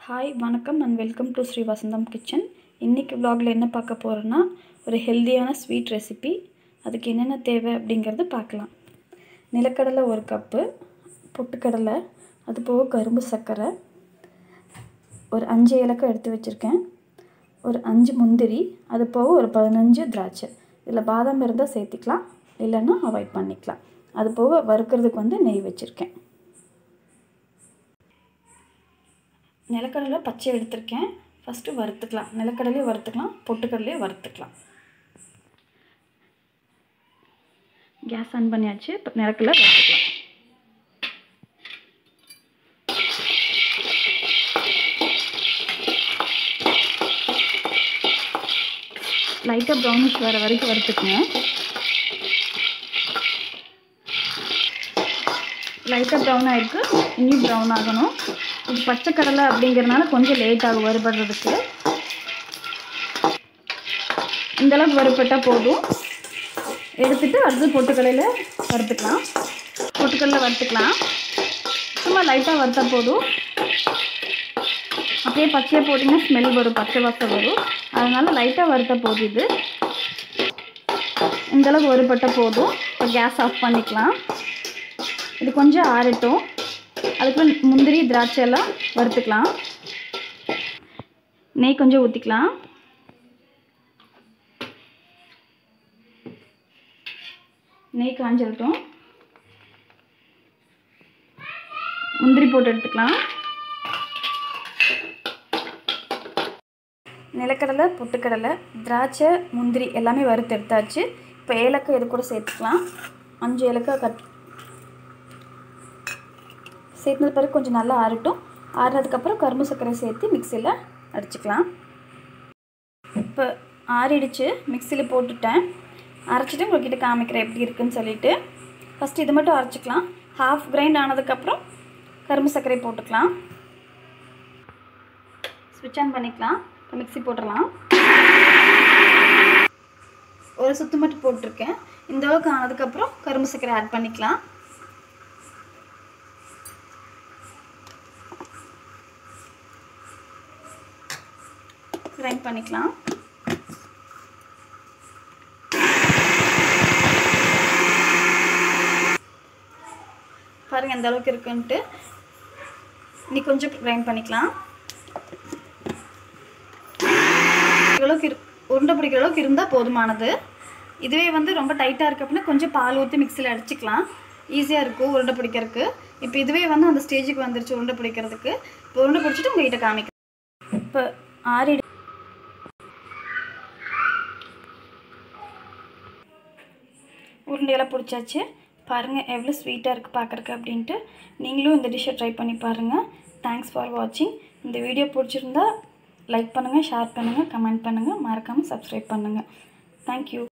Hi வணக்கம் and welcome to Sri Vasantham kitchen. இன்றைக்கி vlogல என்ன பார்க்க போகிறோன்னா, ஒரு ஹெல்தியான ஸ்வீட் ரெசிபி. அதுக்கு என்னென்ன தேவை அப்படிங்கிறது பார்க்கலாம். நிலக்கடலை 1 கப்பு, பொட்டுக்கடலை, அது போக கரும்பு சர்க்கரை, ஒரு 5 ஏலக்காய் எடுத்து வச்சுருக்கேன், ஒரு 5 முந்திரி, அது போக ஒரு 15 திராட்சை. இதில் பாதாம் இருந்தால் சேர்த்திக்கலாம், இல்லைன்னா அவாய்ட் பண்ணிக்கலாம். அது போக வறுக்கிறதுக்கு நெய் வச்சுருக்கேன். நிலக்கடலை பச்சை எடுத்திருக்கேன். ஃபஸ்ட்டு வறுத்துக்கலாம். நிலக்கடலையும் வறுத்துக்கலாம், பொட்டுக்கடலையும் வறுத்துக்கலாம். கேஸ் ஆன் பண்ணியாச்சு. இப்போ நிலக்கடலை வறுத்துக்கலாம். லைட்டாக ப்ரௌனிஷ் வர வரைக்கும் வறுத்துக்குங்க. லைட்டாக ப்ரௌன் ஆகிருக்கு, இன்னும் ப்ரௌன் ஆகணும். இது பச்சை கடலை அப்படிங்கிறதுனால கொஞ்சம் லேட் ஆகும் வறுபடுறதுக்கு. இந்தளவுக்கு வறுப்பட்டால் போதும். எடுத்துகிட்டு அடுத்து பொட்டுக்கடலையில் வறுத்துக்கலாம். பொட்டுக்கடலை வறுத்துக்கலாம். சும்மா லைட்டாக வறுத்தா போதும். அப்படியே பச்சையாக போட்டிங்கன்னா ஸ்மெல் வரும், பச்சை வாசம் வரும். அதனால் லைட்டாக வறுத்தா போதும். இது இந்தளவுக்கு வறுப்பட்டால் போதும். இப்போ கேஸ் ஆஃப் பண்ணிக்கலாம். இது கொஞ்சம் ஆறட்டும். அதுக்குள்ள முந்திரி திராட்சை எல்லாம் வறுத்துக்கலாம். நெய் கொஞ்சம் ஊற்றிக்கலாம். நெய் காஞ்சிடட்டும். முந்திரி போட்டு எடுத்துக்கலாம். நிலக்கடலை, பொட்டுக்கடலை, திராட்சை, முந்திரி எல்லாமே வறுத்து எடுத்தாச்சு. இப்போ ஏலக்காய் இது கூட சேர்த்துக்கலாம். 5 ஏலக்காய் சேர்த்தது பிறகு கொஞ்சம் நல்லா ஆறட்டும். ஆறுனதுக்கப்புறம் கரும்பு சர்க்கரை சேர்த்து மிக்சியில் அடிச்சுக்கலாம். இப்போ ஆறிடுச்சு, மிக்சியில் போட்டுட்டேன். அரைச்சிட்டு உங்கள்கிட்ட காமிக்கிறேன் எப்படி இருக்குதுன்னு சொல்லிட்டு. ஃபஸ்ட்டு இது மட்டும் அரைச்சிக்கலாம். ஹாஃப் கிரைண்ட் ஆனதுக்கப்புறம் கரும்பு சர்க்கரை போட்டுக்கலாம். ஸ்விட்ச் ஆன் பண்ணிக்கலாம். இப்போ மிக்சி போட்டுடலாம். ஒரு சுத்து மட்டும் போட்டிருக்கேன். இந்த அளவுக்கு ஆனதுக்கப்புறம் கரும்பு சர்க்கரை ஆட் பண்ணிக்கலாம். கிரைண்ட் பண்ணிக்கலாம். பாருங்கள் எந்த அளவுக்கு இருக்குன்ட்டு. இன்னைக்கு கொஞ்சம் கிரைண்ட் பண்ணிக்கலாம். உருண்டை பிடிக்கிற அளவுக்கு இருந்தால் போதுமானது. இதுவே ரொம்ப டைட்டாக இருக்குது அப்படின்னா கொஞ்சம் பால் ஊற்றி மிக்சியில் அடிச்சுக்கலாம். ஈஸியாக இருக்கும் உருண்டை பிடிக்கிறதுக்கு. இப்போ இதுவே அந்த ஸ்டேஜுக்கு வந்துருச்சு உருண்டை பிடிக்கிறதுக்கு. இப்போ உருண்டை பிடிச்சிட்டு உங்கள்கிட்ட காமிக்கிறேன். இப்போ ஆறிடு உருண்டையெல்லாம் பிடிச்சாச்சு. பாருங்கள் எவ்வளோ ஸ்வீட்டாக இருக்குது பார்க்குறக்கு அப்படின்ட்டு. நீங்களும் இந்த டிஷ்ஷை ட்ரை பண்ணி பாருங்கள். தேங்க்ஸ் ஃபார் வாட்சிங். இந்த வீடியோ பிடிச்சிருந்தா லைக் பண்ணுங்கள், ஷேர் பண்ணுங்கள், கமெண்ட் பண்ணுங்கள், மறக்காமல் சப்ஸ்கிரைப் பண்ணுங்கள். தேங்க்யூ.